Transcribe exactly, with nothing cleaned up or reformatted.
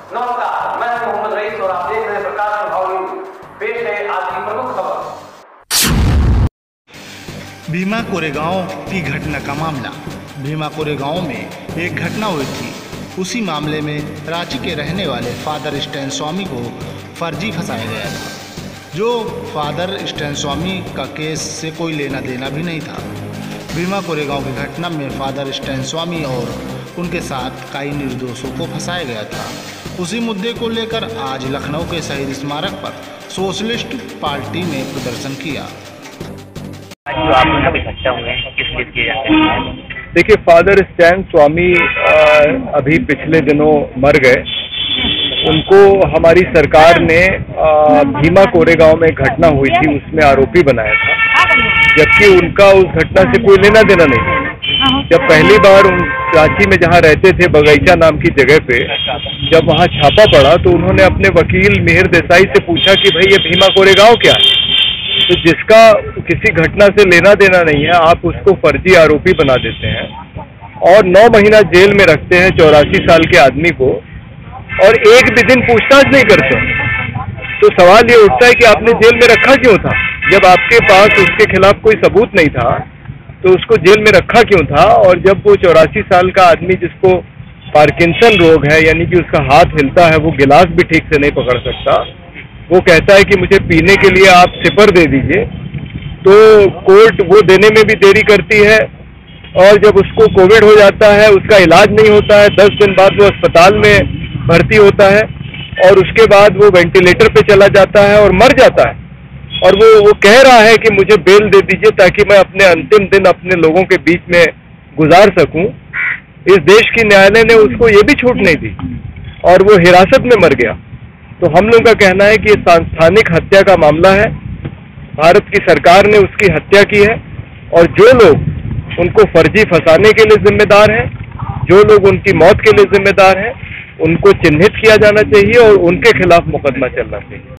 नमस्कार, मैं हूं मोहम्मद रईस और आप देख रहे हैं प्रकाश प्रभाव न्यूज। पेश है आज की प्रमुख खबर। भीमा कोरेगांव की घटना का मामला। भीमा कोरेगांव में एक घटना हुई थी। उसी मामले में रांची के रहने वाले फादर स्टैन स्वामी को फर्जी फंसाया गया था, जो फादर स्टैन स्वामी का केस से कोई लेना देना भी नहीं था। भीमा कोरेगांव की घटना में फादर स्टैन स्वामी और उनके साथ कई निर्दोषों को फंसाया गया था। उसी मुद्दे को लेकर आज लखनऊ के शहीद स्मारक पर सोशलिस्ट पार्टी ने प्रदर्शन किया। देखिए, फादर स्टैन स्वामी अभी पिछले दिनों मर गए। उनको हमारी सरकार ने भीमा कोरेगांव में घटना हुई थी उसमें आरोपी बनाया था, जबकि उनका उस घटना से कोई लेना देना नहीं था। जब पहली बार उन रांची में जहाँ रहते थे बगीचा नाम की जगह पे जब वहाँ छापा पड़ा तो उन्होंने अपने वकील मिहिर देसाई से पूछा कि भाई ये भीमा कोरेगांव क्या है। तो जिसका किसी घटना से लेना देना नहीं है आप उसको फर्जी आरोपी बना देते हैं और नौ महीना जेल में रखते हैं चौरासी साल के आदमी को, और एक भी दिन पूछताछ नहीं करते। तो सवाल ये उठता है कि आपने जेल में रखा क्यों था? जब आपके पास उसके खिलाफ कोई सबूत नहीं था तो उसको जेल में रखा क्यों था? और जब वो चौरासी साल का आदमी जिसको पार्किंसन रोग है, यानी कि उसका हाथ हिलता है, वो गिलास भी ठीक से नहीं पकड़ सकता, वो कहता है कि मुझे पीने के लिए आप सिपर दे दीजिए, तो कोर्ट वो देने में भी देरी करती है। और जब उसको कोविड हो जाता है, उसका इलाज नहीं होता है, दस दिन बाद वो अस्पताल में भर्ती होता है और उसके बाद वो वेंटिलेटर पे चला जाता है और मर जाता है। और वो वो कह रहा है कि मुझे बेल दे दीजिए ताकि मैं अपने अंतिम दिन अपने लोगों के बीच में गुजार सकूं। इस देश की न्यायालय ने उसको ये भी छूट नहीं दी और वो हिरासत में मर गया। तो हम लोगों का कहना है कि ये सांस्थानिक हत्या का मामला है। भारत की सरकार ने उसकी हत्या की है और जो लोग उनको फर्जी फंसाने के लिए जिम्मेदार हैं, जो लोग उनकी मौत के लिए जिम्मेदार हैं, उनको चिन्हित किया जाना चाहिए और उनके खिलाफ मुकदमा चलना चाहिए।